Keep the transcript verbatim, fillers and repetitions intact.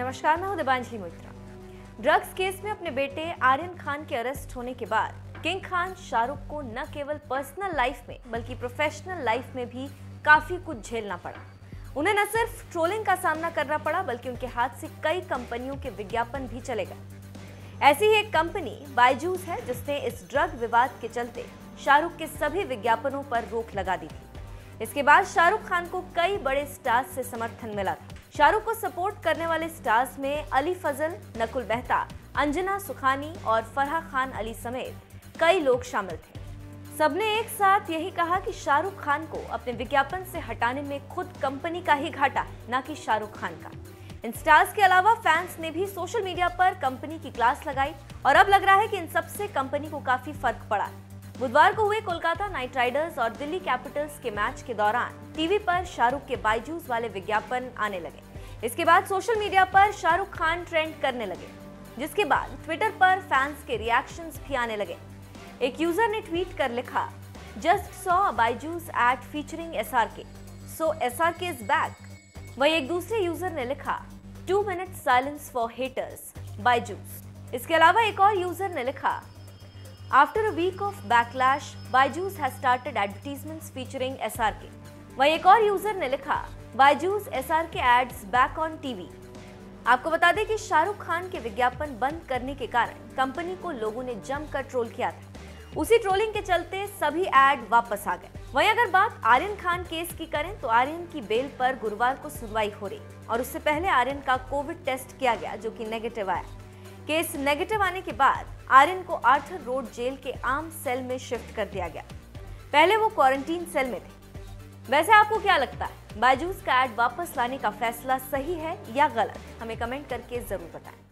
नमस्कार, मैं हूं दिबांजलि मोइत्रा। ड्रग्स केस में अपने बेटे आर्यन खान के अरेस्ट होने के बाद किंग खान शाहरुख को न केवल पर्सनल लाइफ में बल्कि प्रोफेशनल लाइफ में भी काफी कुछ झेलना पड़ा। उन्हें न सिर्फ ट्रोलिंग का सामना करना पड़ा बल्कि उनके हाथ से कई कंपनियों के विज्ञापन भी चले गए। ऐसी ही एक कंपनी बायजूस है जिसने इस ड्रग विवाद के चलते शाहरुख के सभी विज्ञापनों पर रोक लगा दी थी। इसके बाद शाहरुख खान को कई बड़े स्टार्स से समर्थन मिला था। शाहरुख को सपोर्ट करने वाले स्टार्स में अली फजल, नकुल मेहता, अंजना सुखानी और फराह खान अली समेत कई लोग शामिल थे। सबने एक साथ यही कहा कि शाहरुख खान को अपने विज्ञापन से हटाने में खुद कंपनी का ही घाटा है, न कि शाहरुख खान का। इन स्टार्स के अलावा फैंस ने भी सोशल मीडिया पर कंपनी की क्लास लगाई और अब लग रहा है कि इन सबसे कंपनी को काफी फर्क पड़ा है। बुधवार को हुए कोलकाता नाइट राइडर्स और दिल्ली कैपिटल्स के मैच के दौरान टीवी पर शाहरुख के बायजूस वाले विज्ञापन आने लगे। इसके बाद सोशल मीडिया पर शाहरुख खान ट्रेंड करने लगे, जिसके बाद ट्विटर पर फैंस के रिएक्शंस भी आने लगे। एक यूजर ने ट्वीट कर लिखा, just saw a Byju's ad featuring SRK, so SRK is back. वही एक दूसरे यूजर ने लिखा, two minute silence for haters Byju's. इसके अलावा एक और यूजर ने लिखा, after a week of backlash Byju's has started advertisements featuring SRK. वही एक और यूजर ने लिखा, Byju's SRK ads back on TV. आपको बता दें कि शाहरुख खान के विज्ञापन बंद करने के कारण कंपनी को लोगों ने जमकर ट्रोल किया था। उसी ट्रोलिंग के चलते सभी एड वापस आ गए। वहीं अगर बात आर्यन खान केस की करें तो आर्यन की बेल पर गुरुवार को सुनवाई हो रही और उससे पहले आर्यन का कोविड टेस्ट किया गया, जो कि नेगेटिव आया। केस नेगेटिव आने के बाद आर्यन को आर्थर रोड जेल के आम सेल में शिफ्ट कर दिया गया। पहले वो क्वारंटीन सेल में थे। वैसे आपको क्या लगता है, बायजूस का ऐड वापस लाने का फैसला सही है या गलत? हमें कमेंट करके जरूर बताएं।